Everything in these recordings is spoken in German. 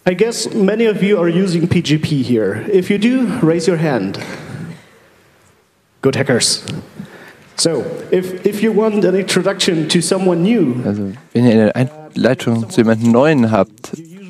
I guess many of you are using PGP here. If you do, raise your hand. Good hackers. So, if you want an introduction to someone new, Also, wenn ihr eine Einleitung zu jemandem Neuen habt,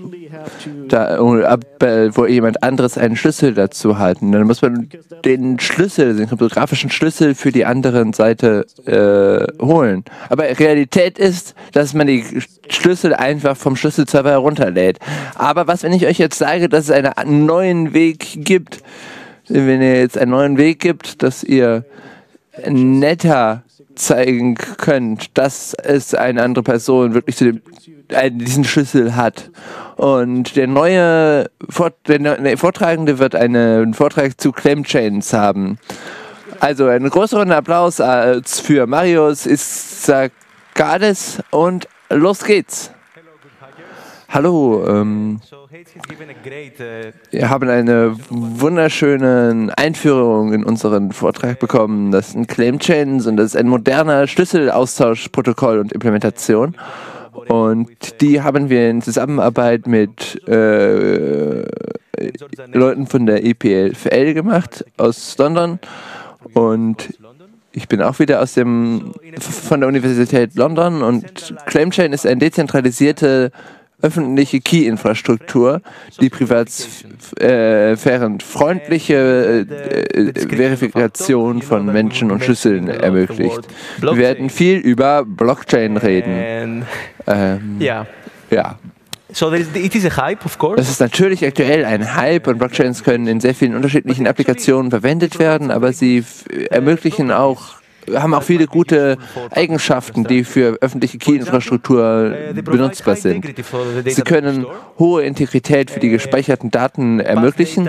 wo jemand anderes einen Schlüssel dazu hat, dann muss man den Schlüssel, den kryptografischen Schlüssel für die andere Seite holen. Aber Realität ist, dass man die Schlüssel einfach vom Schlüsselserver herunterlädt. Aber was, wenn ich euch jetzt sage, dass es einen neuen Weg gibt, wenn ihr jetzt einen neuen Weg gibt, dass ihr netter zeigen könnt, dass es eine andere Person wirklich diesen Schlüssel hat. Und der Vortragende wird einen Vortrag zu Claimchains haben. Also einen größeren Applaus als für Marius Issakades und los geht's. Hallo, wir haben eine wunderschöne Einführung in unseren Vortrag bekommen. Das sind Claimchains und das ist ein moderner Schlüsselaustauschprotokoll und Implementation. Und die haben wir in Zusammenarbeit mit Leuten von der EPFL gemacht aus London. Und ich bin auch wieder von der Universität London. Und Claimchain ist eine dezentralisierte öffentliche Key-Infrastruktur, die privatsphärenfreundliche Verifikation von Menschen und Schlüsseln ermöglicht. Wir werden viel über Blockchain reden. Ja. Das ist natürlich aktuell ein Hype und Blockchains können in sehr vielen unterschiedlichen Applikationen verwendet werden, aber sie haben auch viele gute Eigenschaften, die für öffentliche Key-Infrastruktur benutzbar sind. Sie können hohe Integrität für die gespeicherten Daten ermöglichen.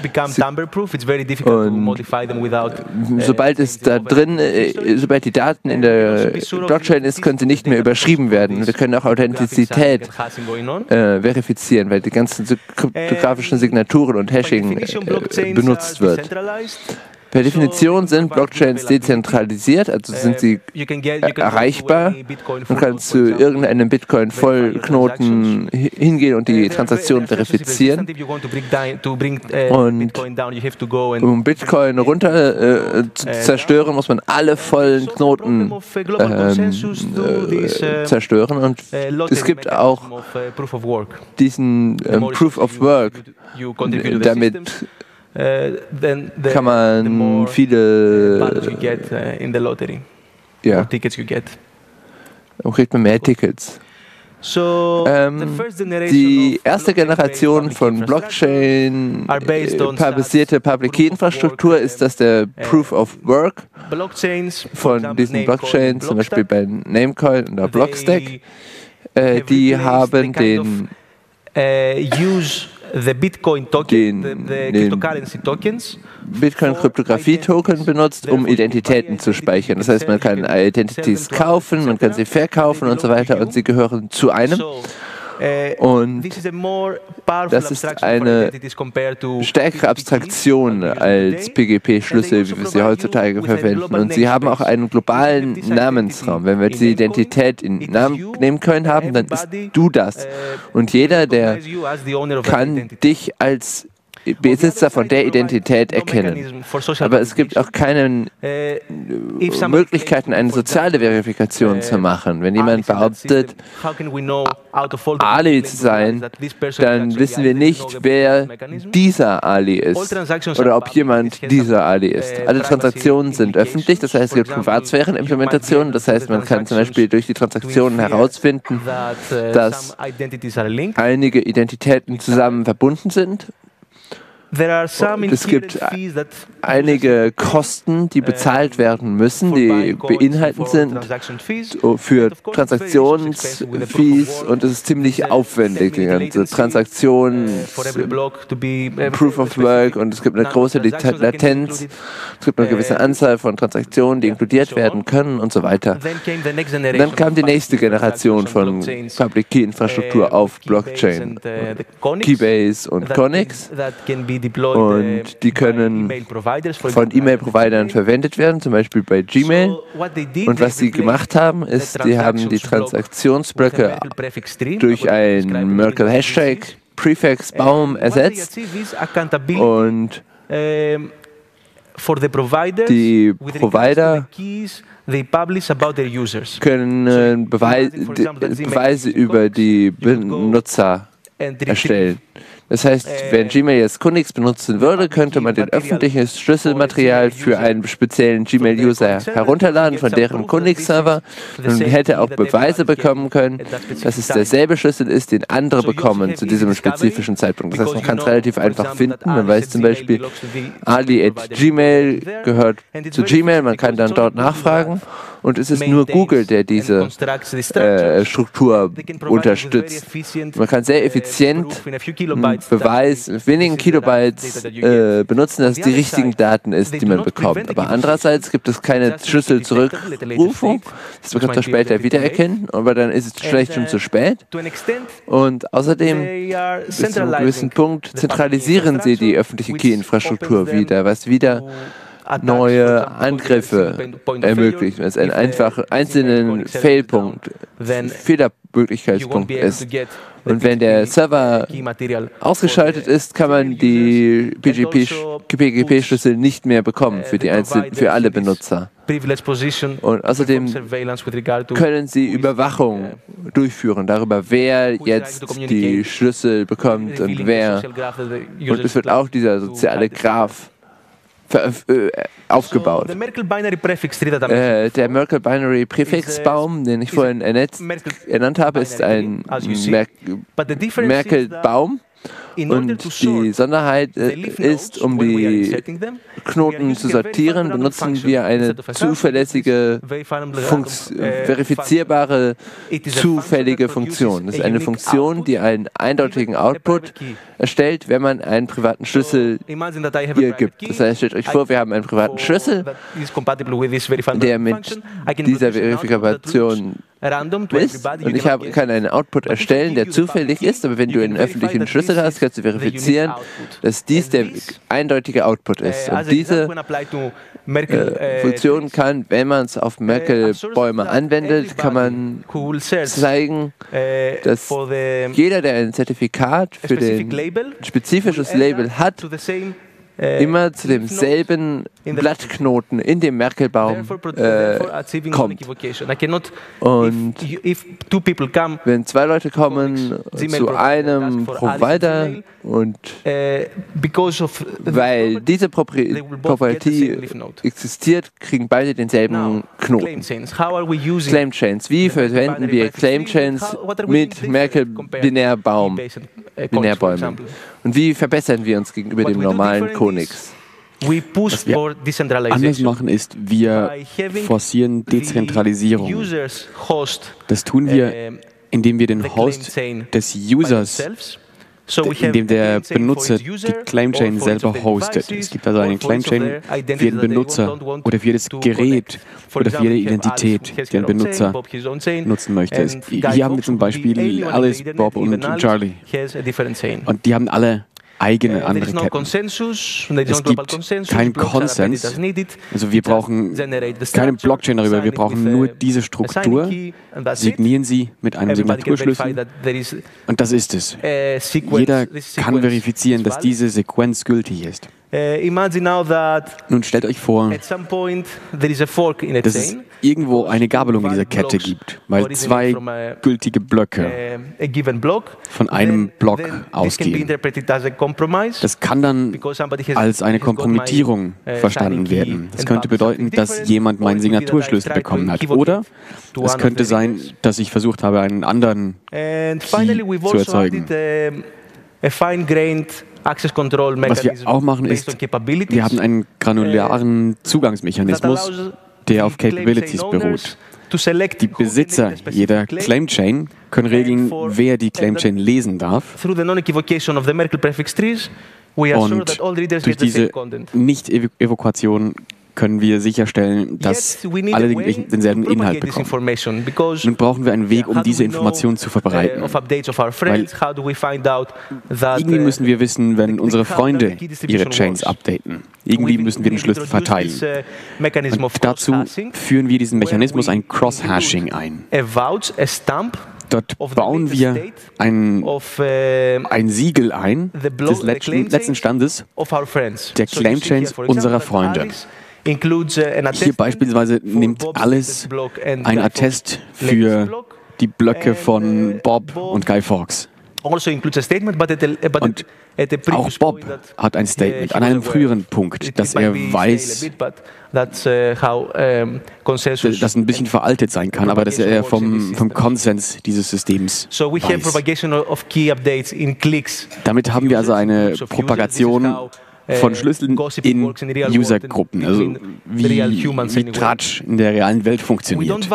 Sobald die Daten in der Blockchain ist, können sie nicht mehr überschrieben werden. Wir können auch Authentizität verifizieren, weil die ganzen kryptografischen Signaturen und Hashing benutzt wird. Per Definition sind Blockchains dezentralisiert, also sind sie erreichbar. Man kann zu irgendeinem Bitcoin-Vollknoten hingehen und die Transaktion verifizieren. Und um Bitcoin runter zu zerstören, muss man alle vollen Knoten zerstören. Und es gibt auch diesen Proof of Work, damit kann man viele kriegt man mehr Tickets. Die erste Generation von Blockchain-basierte Public Key Infrastruktur ist das der Proof of Work von diesen Blockchains, zum Beispiel bei Namecoin oder Blockstack. Die haben den Bitcoin-Kryptographie-Token benutzt, um Identitäten zu speichern. Das heißt, man kann Identities kaufen, man kann sie verkaufen und so weiter und sie gehören zu einem. Und das ist eine stärkere Abstraktion als PGP-Schlüssel, wie wir sie heutzutage verwenden. Und sie haben auch einen globalen Namensraum. Wenn wir die Identität in Namecoin haben, dann bist du das. Und jeder, der kann dich als Besitzer von der Identität erkennen. Aber es gibt auch keine Möglichkeiten, eine soziale Verifikation zu machen. Wenn jemand behauptet, Ali zu sein, dann wissen wir nicht, wer dieser Ali ist oder ob jemand dieser Ali ist. Alle Transaktionen sind öffentlich, das heißt, es gibt Privatsphärenimplementationen, das heißt, man kann zum Beispiel durch die Transaktionen herausfinden, dass einige Identitäten zusammen verbunden sind. Es gibt einige Kosten, die bezahlt werden müssen, die beinhaltend sind für Transaktionsfees und es ist ziemlich aufwendig, die ganze Transaktion, Proof of Work und es gibt eine große Latenz, es gibt eine gewisse Anzahl von Transaktionen, die inkludiert werden können und so weiter. Dann kam die nächste Generation von Public Key Infrastruktur auf Blockchain, Keybase und Connex. Und die können von E-Mail-Providern verwendet werden, zum Beispiel bei Gmail. Und was sie gemacht haben, ist, sie haben die Transaktionsblöcke durch ein Merkle-Hashtag Prefix-Baum ersetzt und die Provider können Beweise über die Benutzer erstellen. Das heißt, wenn Gmail jetzt Kunix benutzen würde, könnte man den öffentlichen Schlüsselmaterial für einen speziellen Gmail-User herunterladen von deren Kunix-Server und hätte auch Beweise bekommen können, dass es derselbe Schlüssel ist, den andere bekommen zu diesem spezifischen Zeitpunkt. Das heißt, man kann es relativ einfach finden. Man weiß zum Beispiel, Ali@Gmail gehört zu Gmail, man kann dann dort nachfragen. Und es ist nur Google, der diese Struktur unterstützt. Man kann sehr effizient einen Beweis mit wenigen Kilobytes benutzen, dass es die richtigen Daten ist, die man bekommt. Aber andererseits gibt es keine Schlüsselzurückrufung. Das bekommt man später wiedererkennen, aber dann ist es vielleicht schon zu spät. Und außerdem, bis zu einem gewissen Punkt, zentralisieren sie die öffentliche Key-Infrastruktur wieder, was wieder neue Angriffe ermöglichen, was ein einfach einzelnen Failpunkt, Fehlermöglichkeitspunkt ist. Und wenn der Server ausgeschaltet ist, kann man die PGP-Schlüssel nicht mehr bekommen für alle Benutzer. Und außerdem können sie Überwachung durchführen darüber, wer jetzt die Schlüssel bekommt und wer. Und es wird auch dieser soziale Graph aufgebaut. Der Merkle Binary Präfixbaum, den ich vorhin ernannt habe, ist ein Merkle-Baum. Und die Besonderheit ist, um die Knoten zu sortieren, benutzen wir eine zuverlässige, verifizierbare, zufällige Funktion. Das ist eine Funktion, die einen eindeutigen Output erstellt, wenn man einen privaten Schlüssel hier gibt. Das heißt, stellt euch vor, wir haben einen privaten Schlüssel, der mit dieser Verifikation ist, und ich kann einen Output erstellen, der zufällig ist, aber wenn du einen öffentlichen Schlüssel hast, kannst du verifizieren, dass dies der eindeutige Output ist. Und diese Funktion kann, wenn man es auf Merkle-Bäume anwendet, kann man zeigen, dass jeder, der ein Zertifikat für ein spezifisches Label hat, immer zu demselben Blattknoten in dem Merkle-Baum kommt. Und wenn zwei Leute kommen zu einem Provider und weil diese Proprietät existiert, kriegen beide denselben Knoten. Claim Chains. Wie verwenden wir Claim Chains mit Merkle-Binärbäumen? Und wie verbessern wir uns gegenüber dem normalen Konix? Was wir anders machen ist, wir forcieren Dezentralisierung. Das tun wir, indem wir den Host des Users, indem der Benutzer die Claimchain selber hostet. Es gibt also eine Claimchain für jeden Benutzer oder für jedes Gerät oder für jede Identität, die ein Benutzer nutzen möchte. Hier haben wir zum Beispiel Alice, Bob und Charlie. Und die haben alle eigene andere Ketten. Es gibt keinen Konsens, also wir brauchen keine Blockchain darüber, wir brauchen nur diese Struktur, signieren sie mit einem Signaturschlüssel und das ist es. Jeder kann verifizieren, dass diese Sequenz gültig ist. Nun stellt euch vor, dass es irgendwo eine Gabelung in dieser Kette gibt, weil zwei gültige Blöcke von einem Block ausgehen. Das kann dann als eine Kompromittierung verstanden werden. Das könnte bedeuten, dass jemand meinen Signaturschlüssel bekommen hat. Oder es könnte sein, dass ich versucht habe, einen anderen Key zu erzeugen. Was wir auch machen ist, wir haben einen granularen Zugangsmechanismus, der auf Capabilities beruht. Die Besitzer jeder Claimchain können regeln, wer die Claimchain lesen darf. Und durch diese Nicht-Evakuation können wir sicherstellen, dass alle denselben Inhalt bekommen. Nun brauchen wir einen Weg, um diese Informationen zu verbreiten. Weil irgendwie müssen wir wissen, wenn unsere Freunde ihre Chains updaten. Irgendwie müssen wir den Schlüssel verteilen. Und dazu führen wir diesen Mechanismus, ein Cross-Hashing, ein. Dort bauen wir ein Siegel ein des letzten Standes der Claim Chains unserer Freunde. Hier beispielsweise nimmt alles ein Attest für die Blöcke von Bob und Guy Fawkes. Und auch Bob hat ein Statement an einem früheren Punkt, dass er weiß, dass ein bisschen veraltet sein kann, aber dass er vom Konsens dieses Systems weiß. Damit haben wir also eine Propagation von Schlüsseln in Usergruppen, also wie Tratsch in der realen Welt funktioniert.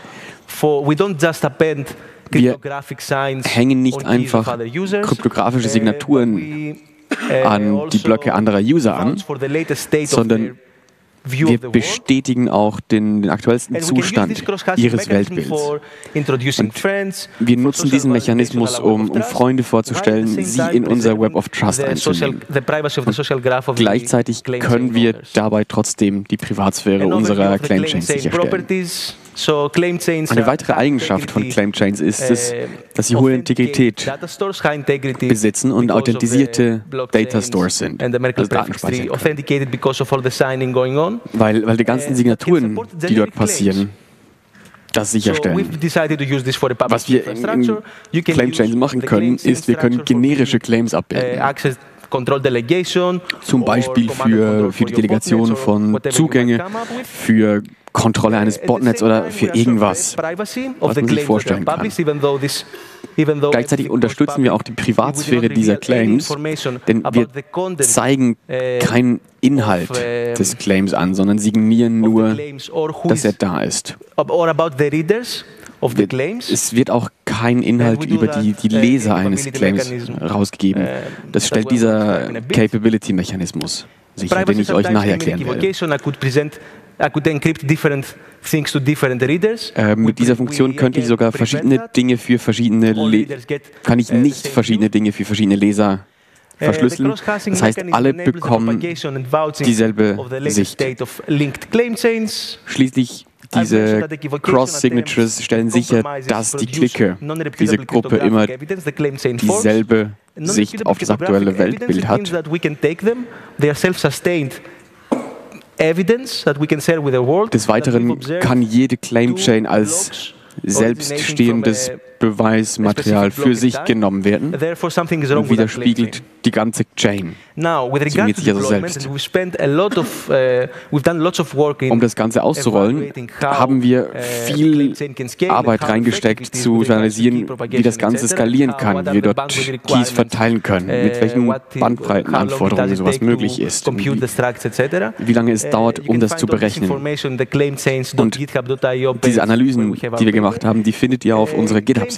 Wir hängen nicht einfach kryptografische Signaturen an die Blöcke anderer User an, sondern wir bestätigen auch den aktuellsten Zustand ihres Weltbilds. Und wir nutzen diesen Mechanismus, um Freunde vorzustellen, sie in unser Web of Trust einzunehmen. Und gleichzeitig können wir dabei trotzdem die Privatsphäre unserer Claim-Chains sicherstellen. Eine weitere Eigenschaft von Claim-Chains ist es, dass sie hohe Integrität besitzen und authentisierte Data-Stores sind, also Datenspeicher. Weil die ganzen Signaturen, die dort passieren, das sicherstellen. Was wir in Claim-Chains machen können, ist, wir können generische Claims abbilden. Zum Beispiel für die Delegation von Zugänge, für Kontrolle eines Botnets oder für irgendwas, was man sich vorstellen kann. Gleichzeitig unterstützen wir auch die Privatsphäre dieser Claims, denn wir zeigen keinen Inhalt des Claims an, sondern signieren nur, dass er da ist. Es wird auch kein Inhalt über die Leser eines Claims rausgegeben. Das stellt dieser Capability-Mechanismus sicher, den ich euch nachher erklären werde. Mit dieser Funktion könnte ich sogar verschiedene Dinge für verschiedene Leser verschlüsseln. Das heißt, alle bekommen dieselbe Sicht. Schließlich diese Cross-Signatures stellen sicher, dass die Clique, diese Gruppe, immer dieselbe Sicht auf das aktuelle Weltbild hat. Des Weiteren kann jede Claim-Chain als selbststehendes Beweismaterial für sich genommen werden und widerspiegelt die ganze Chain. Signiert sich also selbst. Um das Ganze auszurollen, haben wir viel Arbeit reingesteckt, zu analysieren, wie das Ganze skalieren kann, wie wir dort Keys verteilen können, mit welchen Bandbreitenanforderungen sowas möglich ist, wie lange es dauert, um das zu berechnen. Und diese Analysen, die wir gemacht haben, die findet ihr auf unserer GitHub-Seite.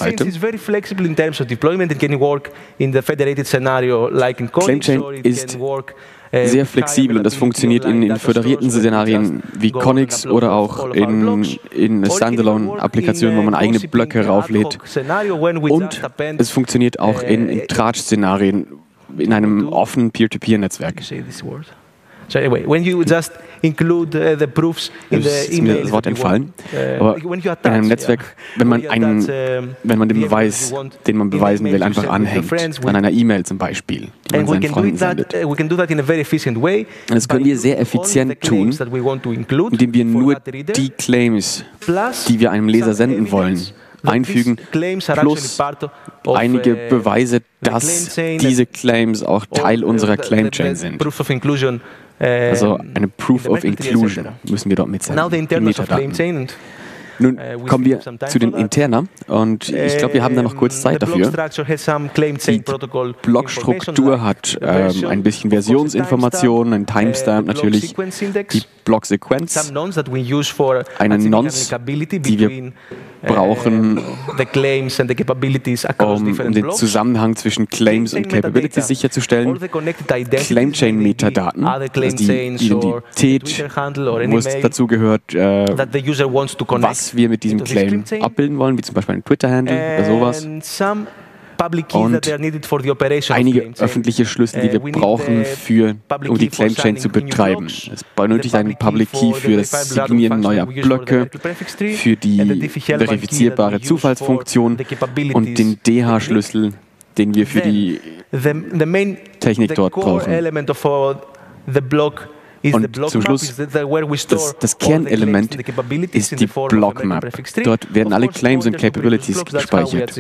ClaimChain ist sehr flexibel und das funktioniert in föderierten Szenarien wie Connix oder auch in Standalone-Applikationen, wo man eigene Blöcke rauflädt. Und es funktioniert auch in Tratsch-Szenarien in einem offenen Peer-to-Peer-Netzwerk. So anyway, when you just include the proofs in the email, ist mir das Wort entfallen. Aber in einem Netzwerk, wenn man den Beweis, den man beweisen will, einfach anhängt, an einer E-Mail zum Beispiel, die man seinen Freunden sendet. Und das können wir sehr effizient tun, indem wir nur die Claims, die wir einem Leser senden wollen, einfügen, plus einige Beweise, dass diese Claims auch Teil unserer Claim-Chain sind. Also eine Proof of Inclusion müssen wir dort mitsenden, die Metadaten. Nun kommen wir zu den Interna und ich glaube, wir haben da noch kurz Zeit dafür. Die Blockstruktur hat ein bisschen Versionsinformationen, ein Timestamp natürlich, die Blocksequenz, eine Nonce, die wir brauchen, um den Zusammenhang zwischen Claims und Capabilities sicherzustellen. Claim-Chain-Metadaten, also die Identität, wo es dazu gehört, was wir mit diesem Claim abbilden wollen, wie zum Beispiel ein Twitter-Handle oder sowas. und einige öffentliche Schlüssel, die wir brauchen, um die Claim Chain zu betreiben. Es benötigt einen Public Key für das Signieren neuer Blöcke, für die verifizierbare Zufallsfunktion und den DH-Schlüssel, den wir für die Technik dort brauchen. Und zum Schluss, das Kernelement ist die Blockmap. Dort werden alle Claims und Capabilities gespeichert.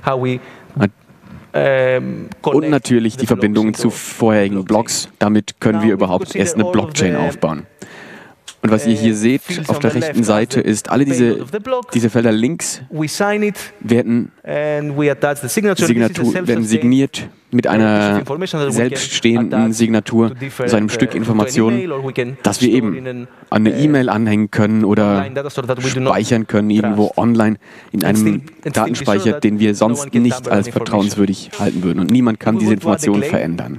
Und natürlich die Verbindungen zu vorherigen Blocks. Damit können wir überhaupt erst eine Blockchain aufbauen. Und was ihr hier seht auf der rechten Seite ist, alle diese Felder links werden signiert mit einer selbststehenden Signatur, so einem Stück Information, das wir eben an eine E-Mail anhängen können oder speichern können, irgendwo online in einem Datenspeicher, den wir sonst nicht als vertrauenswürdig halten würden. Und niemand kann diese Informationen verändern.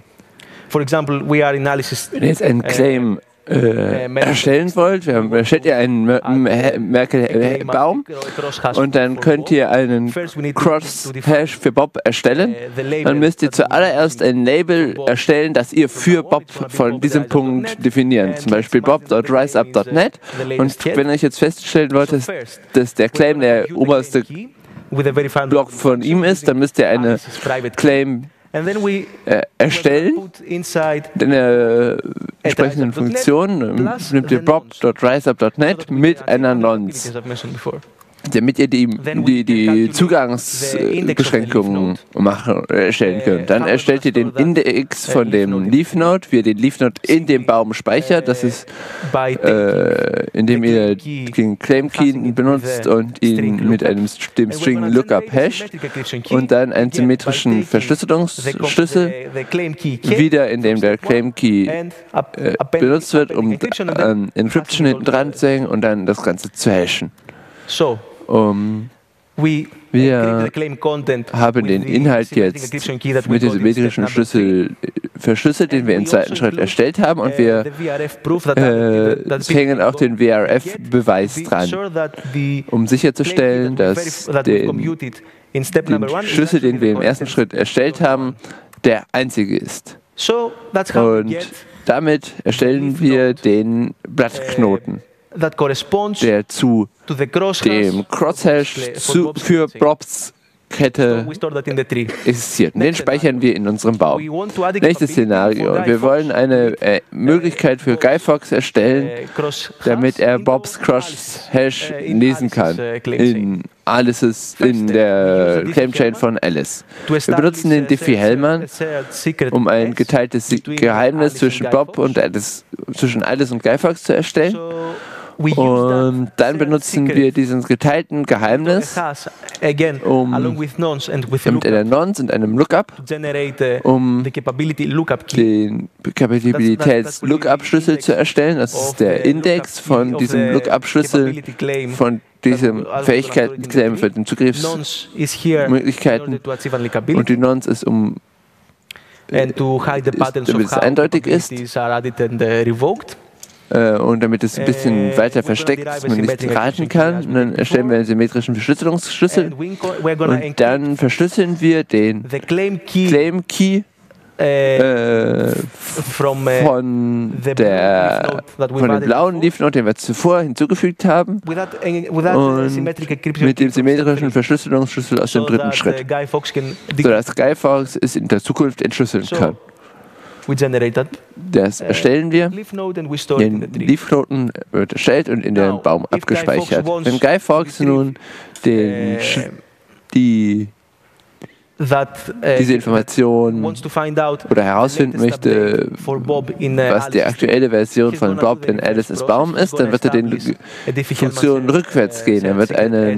Wenn jetzt ein Claim erstellen wollt, erstellt ihr einen Merkle-Baum und dann könnt ihr einen Cross-Hash für Bob erstellen. Dann müsst ihr zuallererst ein Label erstellen, das ihr für Bob von diesem Punkt definieren. Zum Beispiel bob.riseup.net. Und wenn ihr euch jetzt feststellen wollt, dass der Claim der oberste Block von ihm ist, dann müsst ihr eine Claim erstellen, in der entsprechenden Funktion nimmt ihr bob.riseup.net mit einer Nonce, damit ihr die Zugangsbeschränkungen erstellen könnt. Dann erstellt ihr den Index von dem Leaf-Node, wie ihr den Leaf-Node in dem Baum speichert. Das ist, indem ihr den Claim-Key benutzt und ihn mit dem String Lookup hasht und dann einen symmetrischen Verschlüsselungsschlüssel, wieder indem der Claim-Key benutzt wird, um Encryption hinten dran zu hängen und dann das Ganze zu hashen. Wir haben den Inhalt jetzt mit dem symmetrischen Schlüssel verschlüsselt, den wir im zweiten Schritt erstellt haben, und wir hängen auch den WRF-Beweis dran, um sicherzustellen, dass den Schlüssel, den wir im ersten Schritt erstellt haben, der einzige ist. Und damit erstellen wir den Blattknoten, der zu dem Crosshash für Bobs Kette existiert. Und den speichern wir in unserem Baum. Nächstes Szenario. Wir wollen eine Möglichkeit für Guyfox erstellen, damit er Bobs Crosshash lesen kann in der Claim-Chain von Alice. Wir benutzen den Diffie-Hellman, um ein geteiltes Geheimnis zwischen Bob und Alice, zwischen Alice und Guyfox zu erstellen. Und dann benutzen wir dieses geteilten Geheimnis mit einer Nonce und einem Lookup, um den Kapabilitäts-Lookup-Schlüssel zu erstellen. Das ist der Index von diesem Lookup-Schlüssel, von diesem Fähigkeiten-Claim für den Zugriffsmöglichkeiten. Und die Nonce ist, damit es eindeutig ist. Und damit es ein bisschen weiter versteckt, dass man nicht raten kann. Und dann erstellen wir einen symmetrischen Verschlüsselungsschlüssel. Und dann verschlüsseln wir den Claim Key von dem blauen Leaf-Node, den wir zuvor hinzugefügt haben, und mit dem symmetrischen Verschlüsselungsschlüssel aus dem dritten Schritt, sodass Guyfox es in der Zukunft entschlüsseln kann. Das erstellen wir. Den Leaf-Knoten wird erstellt und in den Baum abgespeichert. Wenn Guyfox nun diese Information oder herausfinden möchte, was die aktuelle Version von Bob in Alice's Baum ist, dann wird er die Funktion rückwärts gehen. Er wird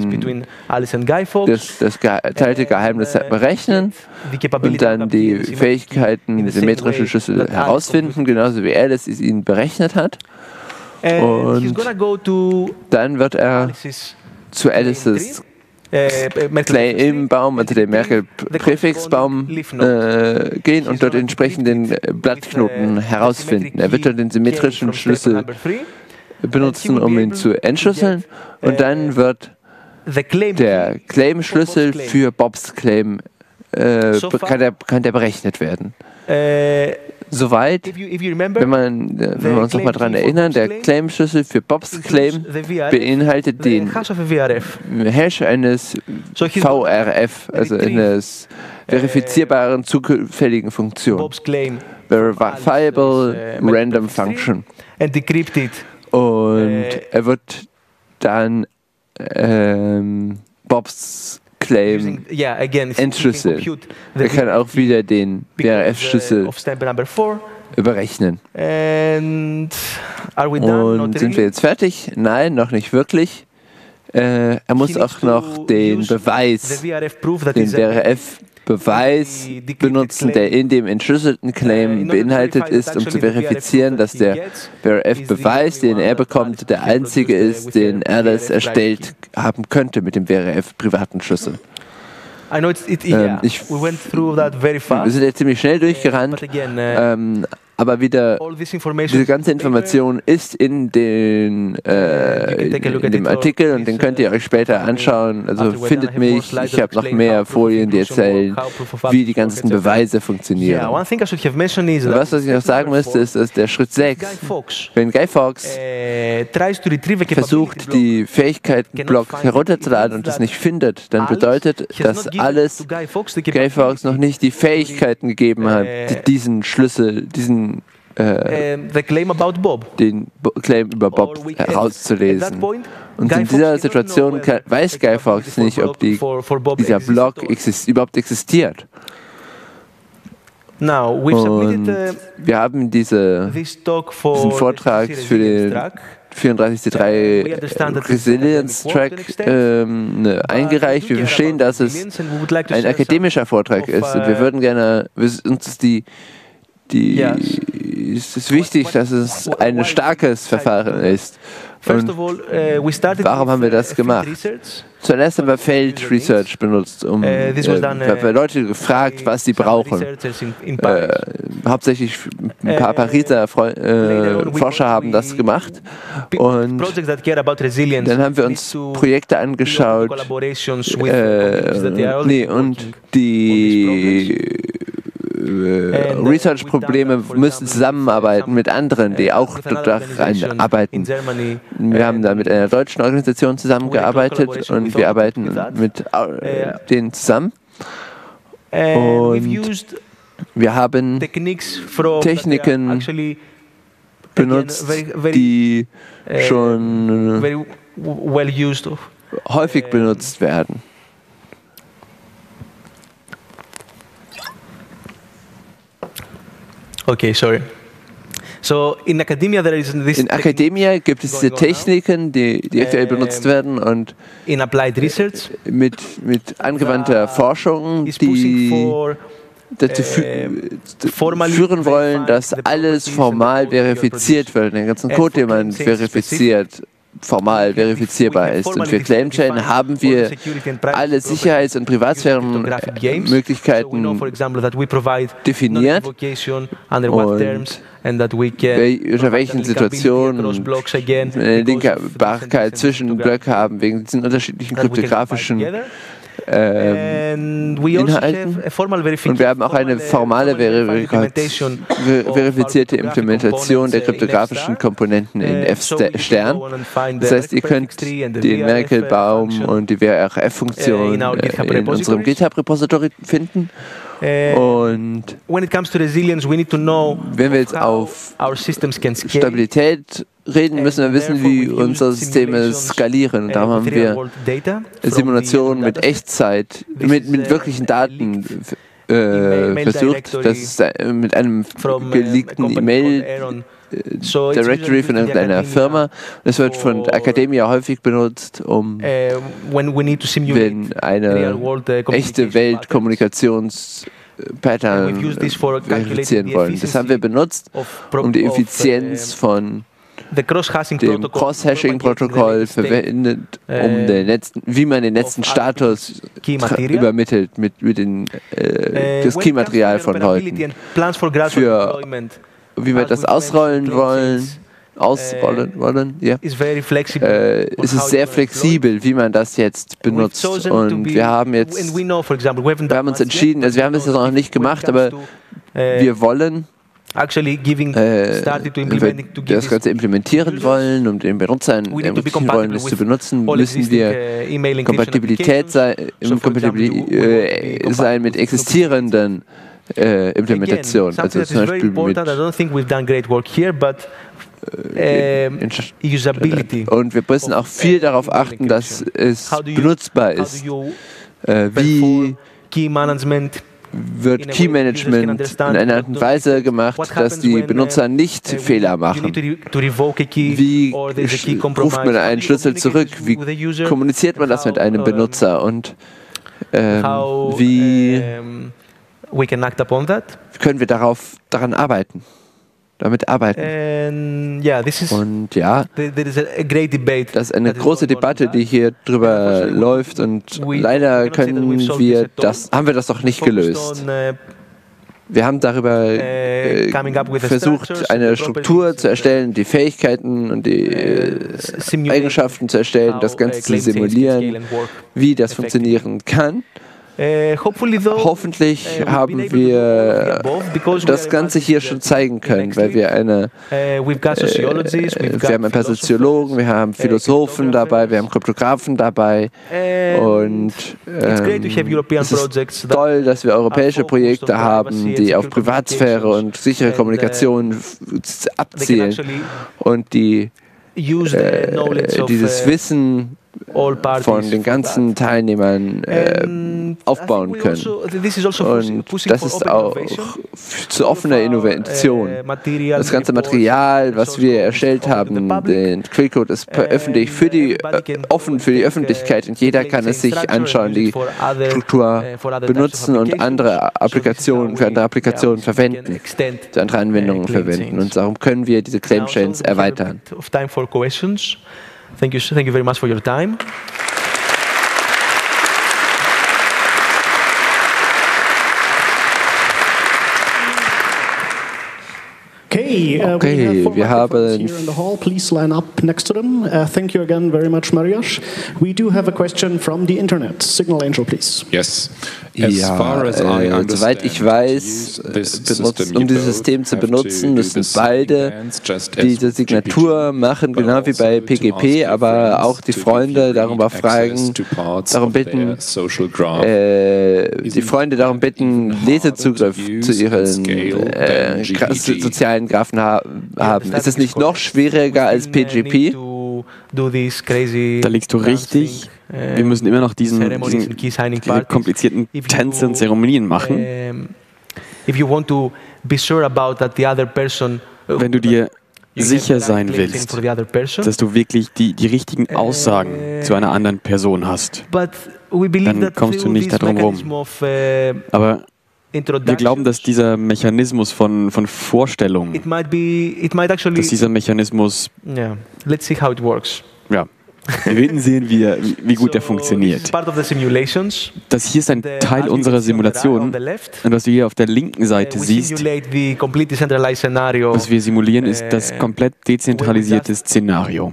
das geteilte Geheimnis berechnen und dann die Fähigkeiten symmetrische Schlüssel herausfinden, genauso wie Alice es ihnen berechnet hat. Und dann wird er zu Alice's im Baum, also dem Merkle-Präfixbaum, gehen und dort entsprechend den Blattknoten herausfinden. Er wird dort den symmetrischen Schlüssel benutzen, um ihn zu entschlüsseln, und dann wird der Claim-Schlüssel für Bobs Claim kann der berechnet werden. Soweit, wenn wir uns nochmal daran erinnern, der Claim-Schlüssel für Bobs Claim beinhaltet den Hash eines VRF, also eines verifizierbaren zufälligen Funktion. Verifiable Random Function. Und er wird dann Bobs Claim entschlüsseln. Er kann auch wieder den BRF-Schlüssel überrechnen. Und sind wir jetzt fertig? Nein, noch nicht wirklich. Er muss auch noch den Beweis, den BRF-Beweis benutzen, der in dem entschlüsselten Claim beinhaltet ist, um zu verifizieren, dass der BRF-Beweis, den er bekommt, der einzige ist, den er das erstellt haben könnte mit dem BRF-privaten Schlüssel. Wir sind jetzt ziemlich schnell durchgerannt, aber wieder, diese ganze Information ist in dem Artikel und den könnt ihr euch später anschauen. Also findet mich, ich habe noch mehr Folien, die erzählen, wie die ganzen Beweise funktionieren. Was ich noch sagen müsste, ist, dass der Schritt 6, wenn Guy Fawkes versucht, die Fähigkeitenblock herunterzuladen und es nicht findet, dann bedeutet das alles, Guy Fawkes noch nicht die Fähigkeiten gegeben hat, diesen Schlüssel, den Claim über Bob herauszulesen. Und in dieser Situation weiß Guy Fawkes nicht, ob dieser Block überhaupt existiert. Und wir haben diesen Vortrag für den 34C3 Resilience Track eingereicht. Wir verstehen, dass es ein akademischer Vortrag ist und wir würden gerne es ist wichtig, dass es ein starkes Verfahren ist. Und warum haben wir das gemacht? Zuerst haben wir Feld Research benutzt, wir Leute gefragt, was sie brauchen. Hauptsächlich ein paar Pariser Forscher haben das gemacht. Und dann haben wir uns Projekte angeschaut und die Research-Probleme müssen zusammenarbeiten mit anderen, die auch daran arbeiten. Wir haben da mit einer deutschen Organisation zusammengearbeitet und wir arbeiten mit denen zusammen. Und wir haben Techniken benutzt, die schon häufig benutzt werden. Okay, sorry. In Academia gibt es diese Techniken, die aktuell benutzt werden und mit angewandter Forschung, die dazu führen wollen, dass alles formal verifiziert wird, den ganzen Code, den man verifiziert, formal verifizierbar ist. Und für ClaimChain haben wir alle Sicherheits- und Privatsphärenmöglichkeiten definiert und unter welchen Situationen eine Linkbarkeit zwischen Blöcken haben, wegen diesen unterschiedlichen kryptografischen Inhalten. Und wir haben auch eine formale verifizierte Implementation der kryptografischen Komponenten in F-Stern. Das heißt, ihr könnt den Merkle-Baum und die WRF-Funktion in unserem GitHub-Repository finden. Und wenn wir jetzt auf Stabilität reden, müssen wir wissen, wie unsere Systeme skalieren. Und darum haben wir Simulationen mit Echtzeit, mit wirklichen Daten versucht. Das ist mit einem geleakten E-Mail Directory von irgendeiner Firma. Das wird von der Academia häufig benutzt, wenn eine echte Weltkommunikations-Pattern verifizieren wollen. Das haben wir benutzt, um die Effizienz von dem Cross-Hashing-Protokoll verwendet, wie man den letzten Status übermittelt mit das Key-Material von Leuten. Wie wir das ausrollen wollen, wollen, ja. Es ist sehr flexibel, wie man das jetzt benutzt. Und wir haben uns entschieden, also wir haben es jetzt noch nicht gemacht, aber wir wollen das Ganze implementieren wollen, um den Benutzern ermöglichen wollen, es zu benutzen, müssen wir kompatibel sein mit existierenden Implementationen. Also zum Beispiel mit und wir müssen auch viel darauf achten, dass es benutzbar ist. Wie wird Key Management in einer Art und Weise gemacht, dass die Benutzer nicht Fehler machen? Wie ruft man einen Schlüssel zurück? Wie kommuniziert man das mit einem Benutzer? Und wie können wir daran arbeiten? Damit arbeiten. Und ja, das ist eine große Debatte, die hier drüber läuft und leider haben wir das noch nicht gelöst. Wir haben darüber versucht, eine Struktur zu erstellen, die Fähigkeiten und die Eigenschaften zu erstellen, das Ganze zu simulieren, wie das funktionieren kann. Hoffentlich haben wir das Ganze hier schon zeigen können, weil wir haben ein paar Soziologen, wir haben Philosophen dabei, wir haben Kryptografen dabei und es ist toll, dass wir europäische Projekte haben, die auf Privatsphäre und sichere Kommunikation abzielen und die dieses Wissen von den ganzen Teilnehmern aufbauen können. Und das ist auch zu offener Innovation. Das ganze Material, was wir erstellt haben, den Quellcode ist offen für die Öffentlichkeit und jeder kann es sich anschauen, die Struktur benutzen und für andere Applikationen verwenden, für andere Anwendungen verwenden. Und darum können wir diese Claim Chains erweitern. Thank you very much for your time. Okay, wir haben here in the hall. Please line up next to them. Thank you again very much, Mariusz. We do have a question from the internet. Signal Angel, please. Yes. Soweit ich weiß, um dieses System zu benutzen, müssen beide diese Signatur machen, genau wie bei PGP, aber auch die Freunde darum bitten, Lesezugriff zu ihren sozialen Graphen haben. Ist es nicht noch schwieriger als PGP? Da liegst du richtig. Wir müssen immer noch diese komplizierten Tänze und Zeremonien machen. Wenn du dir sicher sein willst, dass du wirklich die richtigen Aussagen zu einer anderen Person hast, dann kommst du nicht darum rum. Aber wir glauben, dass dieser Mechanismus von Vorstellungen, dass dieser Mechanismus, ja, wir werden sehen, wie gut der funktioniert. Das hier ist ein Teil unserer Simulation. Und was du hier auf der linken Seite siehst, was wir simulieren, ist das komplett dezentralisierte Szenario.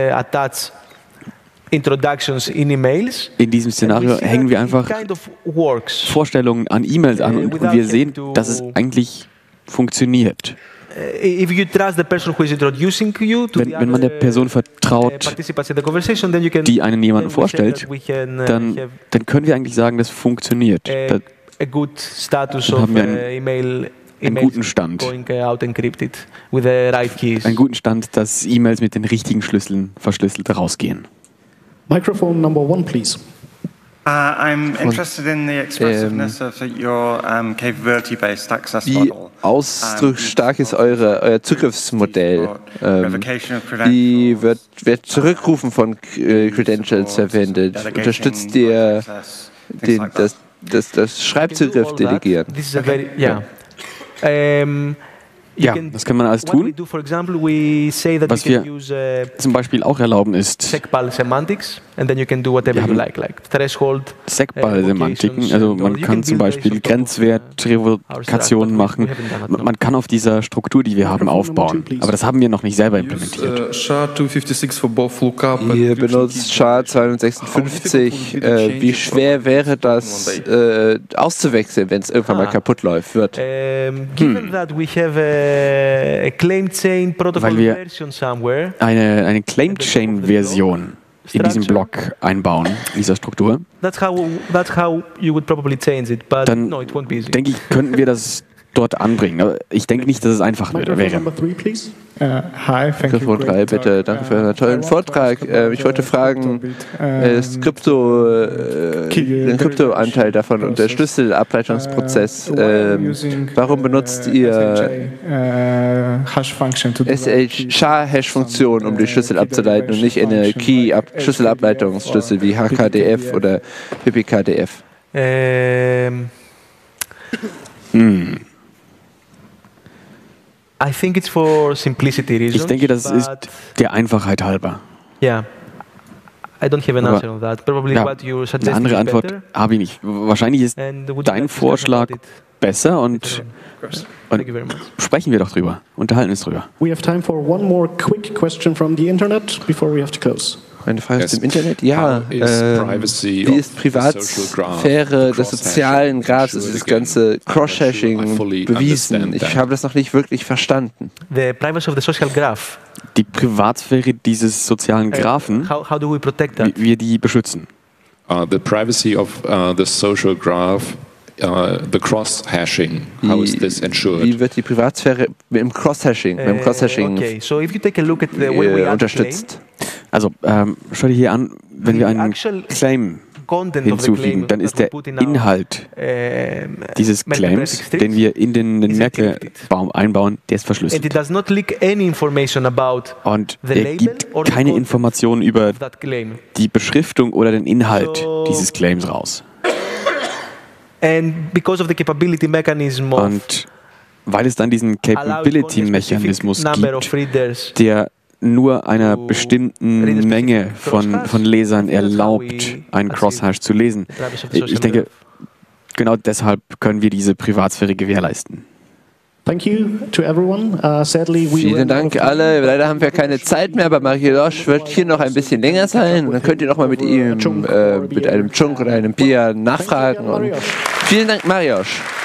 In diesem Szenario hängen wir einfach Vorstellungen an E-Mails an und wir sehen, dass es eigentlich funktioniert. Wenn man der Person vertraut, die einen jemanden vorstellt, dann können wir eigentlich sagen, das funktioniert. Dann haben wir einen guten Stand. Einen guten Stand, dass E-Mails mit den richtigen Schlüsseln verschlüsselt rausgehen. Microphone number 1, please. I'm interested in the expressiveness of your capability-based access model. Wie ausdrucksstark ist euer Zugriffsmodell? Wie wird Zurückrufen von Credentials verwendet? Unterstützt ihr das Schreibzugriff delegieren? Ja, das kann man alles tun. Was wir zum Beispiel auch erlauben ist, and then you can do whatever you like threshold. Segball-Semantiken, also man kann zum Beispiel Grenzwertrevokationen machen. Man kann auf dieser Struktur, die wir haben, aufbauen. Aber das haben wir noch nicht selber implementiert. Ihr benutzt SHA-256. Wie schwer wäre das auszuwechseln, wenn es irgendwann mal kaputt läuft? Given that we have a claim chain protocol version somewhere, eine Claim Chain Version in diesem Block einbauen, in dieser Struktur, that's how you would probably change it, but dann no, it won't be easy. denke ich, könnten wir das dort anbringen. Aber ich denke nicht, dass es einfach wäre. Mikrofon 3, bitte. Danke für einen tollen Vortrag. Ich wollte fragen, den Kryptoanteil davon und der Schlüsselableitungsprozess. Warum benutzt ihr SHA-Hash-Funktion, um die Schlüssel abzuleiten und nicht eine Key-Schlüsselableitungsschlüssel wie HKDF oder PPKDF? I think it's for simplicity reasons. Ich denke, das ist der Einfachheit halber. Yeah. I don't have an answer on that. Probably what you suggest. Eine andere Antwort habe ich nicht. Wahrscheinlich ist dein Vorschlag besser und sprechen wir doch drüber. Unterhalten uns drüber. We have time for one more quick question from the internet before we have to close. Eine Frage aus dem Internet? Ja, wie ist Privatsphäre des sozialen Grafs, also das ganze Cross-Hashing bewiesen? Ich habe das noch nicht wirklich verstanden. The privacy of the social graph. Die Privatsphäre dieses sozialen Graphen, how do we protect that? Wie wir die beschützen. The privacy of the social graph. The cross-hashing, how is this ensured? Wie wird die Privatsphäre im Cross-Hashing, unterstützt? Also, schau dir hier an, wenn wir einen Claim hinzufügen, dann ist der Inhalt dieses Claims, den wir in den Merkle-Baum einbauen, der ist verschlüsselt. Und er gibt keine Informationen über die Beschriftung oder den Inhalt dieses Claims raus. Und weil es dann diesen Capability-Mechanismus gibt, der nur einer bestimmten Menge von Lesern erlaubt, einen Crosshash zu lesen. Ich denke, genau deshalb können wir diese Privatsphäre gewährleisten. Vielen Dank alle. Leider haben wir keine Zeit mehr, aber Mariusz wird hier noch ein bisschen länger sein. Dann könnt ihr noch mal mit ihm, mit einem Chunk oder einem Pia nachfragen. Und vielen Dank, Mariusz.